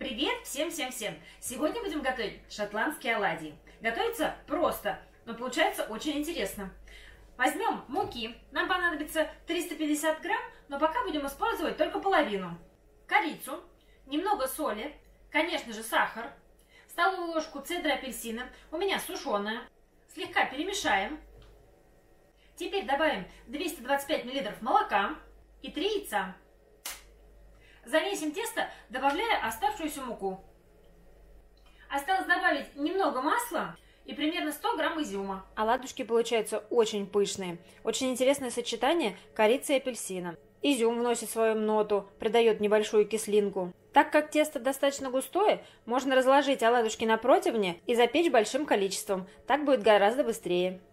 привет всем-всем-всем! Сегодня будем готовить шотландские оладьи. Готовится просто, но получается очень интересно. Возьмем муки, нам понадобится 350 грамм, но пока будем использовать только половину. Корицу, немного соли, конечно же сахар, столовую ложку цедры апельсина, у меня сушеная. Слегка перемешаем. Теперь добавим 225 мл молока и 3 яйца. Замесим тесто, добавляя оставшуюся муку. Осталось добавить немного масла и примерно 100 грамм изюма. Оладушки получаются очень пышные. Очень интересное сочетание корицы и апельсина. Изюм вносит свою ноту, придает небольшую кислинку. Так как тесто достаточно густое, можно разложить оладушки на противне и запечь большим количеством. Так будет гораздо быстрее.